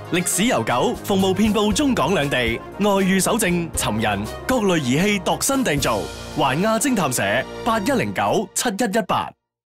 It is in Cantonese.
歷史悠久，服務遍佈中港兩地，外遇搜證、尋人，各類儀器度身訂造。環亞偵探社81097118